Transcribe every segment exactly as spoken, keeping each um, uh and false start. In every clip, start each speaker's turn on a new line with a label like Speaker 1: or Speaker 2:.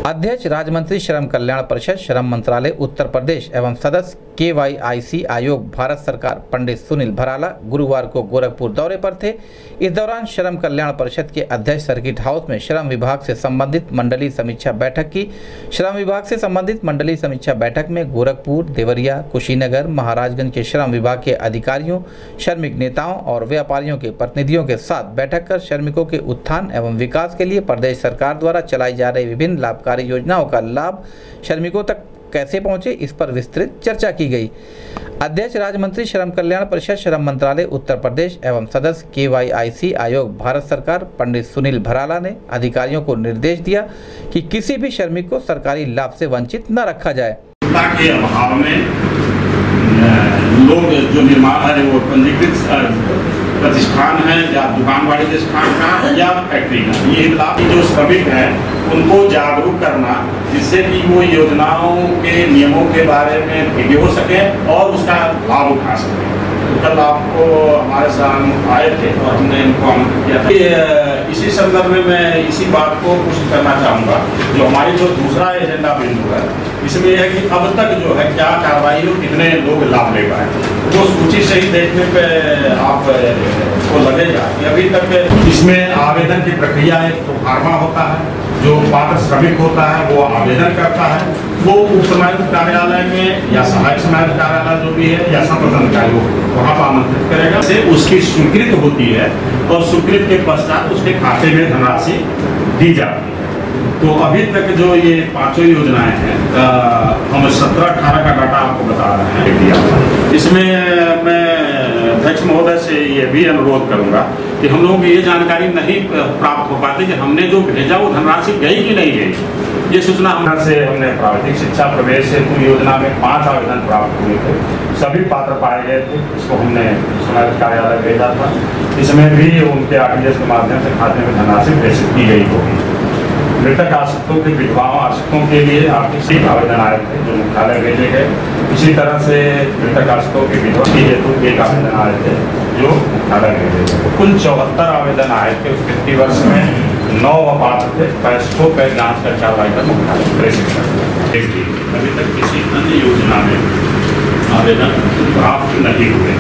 Speaker 1: अध्यक्ष राज्यमंत्री श्रम कल्याण परिषद, श्रम मंत्रालय उत्तर प्रदेश एवं सदस्य के वाई आई सी आयोग भारत सरकार पंडित सुनील भराला गुरुवार को गोरखपुर दौरे पर थे। इस दौरान श्रम कल्याण परिषद के अध्यक्ष सर्किट हाउस में श्रम विभाग से संबंधित मंडलीय समीक्षा बैठक की। श्रम विभाग से संबंधित मंडलीय समीक्षा बैठक में गोरखपुर, देवरिया, कुशीनगर, महाराजगंज के श्रम विभाग के अधिकारियों, श्रमिक नेताओं और व्यापारियों के प्रतिनिधियों के साथ बैठक कर श्रमिकों के उत्थान एवं विकास के लिए प्रदेश सरकार द्वारा चलाई जा रही विभिन्न लाभकारी योजनाओं का लाभ श्रमिकों तक कैसे पहुंचे, इस पर विस्तृत चर्चा की गई। अध्यक्ष राज्यमंत्री श्रम कल्याण परिषद, श्रम मंत्रालय उत्तर प्रदेश एवं सदस्य के वाई आई सी आयोग भारत सरकार पंडित सुनील भराला ने अधिकारियों को निर्देश दिया कि किसी भी श्रमिक को सरकारी लाभ से वंचित न रखा जाए।
Speaker 2: के अभाव में लोग जो निर्माण है वो पंजीकृत प्रतिष्ठान है या दुकान वाले प्रतिष्ठान का या फैक्ट्री का, ये लाभ जो श्रमिक हैं उनको जागरूक करना, जिससे कि वो योजनाओं के नियमों के बारे में भिगे हो सके और उसका लाभ उठा सके। कल आपको हमारे साथ आए थे और हमने इनको आमंत्रित किया था। इसी संदर्भ में मैं इसी बात को पुष्ट करना चाहूँगा, जो हमारी जो दूसरा एजेंडा बिंदु है इसमें यह है कि अब तक जो है क्या कार्रवाई हो, कितने लोग लाभ ले पाए, वो सूची से ही देखने पे आप को लगेगा कि अभी तक इसमें आवेदन की प्रक्रिया एक तो फार्मा होता है, जो पात्र श्रमिक होता है वो आवेदन करता है, वो उप समायुक्त कार्यालय में या सहायक समायुक्त कार्यालय जो भी है या संप्रदाय वो वहाँ पर आमंत्रित करेगा, से उसकी स्वीकृत होती है और स्वीकृत के पश्चात उसके खाते में धनराशि दी जाती है। तो अभी तक जो ये पांचों योजनाएं हैं, हम सत्रह अठारह का डाटा आपको बता रहे हैं। इसमें मैं अध्यक्ष महोदय से ये भी अनुरोध करूंगा कि हम लोगों को ये जानकारी नहीं प्राप्त हो पाती कि हमने जो भेजा वो धनराशि गई कि नहीं गई। ये सूचना हम से हमने प्राविधिक शिक्षा प्रवेश हेतु योजना में पांच आवेदन प्राप्त हुए थे, सभी पात्र पाए गए थे। इसको हमने समाज कार्यालय भेजा था, इसमें भी उनके आर टी जी एस के माध्यम से खाते में धनराशि प्रेषित की गई होगी। मृतक आश्रितों के विधवाओं आश्रितों के लिए आर्थिक आवेदन आए थे जो मुख्यालय भेजे गए। इसी तरह से मृतक आश्रितों के विधवा के हेतु एक आवेदन आए थे जो मुख्यालय भेजे गए। कुल चौहत्तर आवेदन आए थे। उस वित्तीय वर्ष में नौ अपात्र थे, पैंसठों पे जांच कर कार्रवाई कर मुख्यालय प्रेषित कर। अभी तक किसी अन्य योजना में आवेदन प्राप्त नहीं हुए।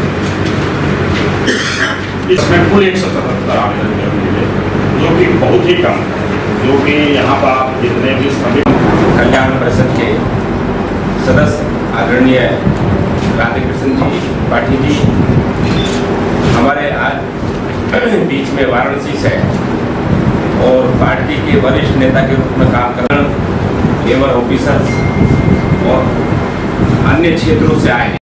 Speaker 2: इसमें कुल एक सौ सतहत्तर आवेदन मिले, जो कि बहुत ही कम है, जो कि यहाँ पर आप जितने भी श्रमिक
Speaker 3: कल्याण परिषद के सदस्य आदरणीय राधे कृष्ण जी पाठी जी हमारे आज बीच में वाराणसी से और पार्टी के वरिष्ठ नेता के रूप में काम कर लेबर ऑफिसर्स और अन्य क्षेत्रों से आए हैं।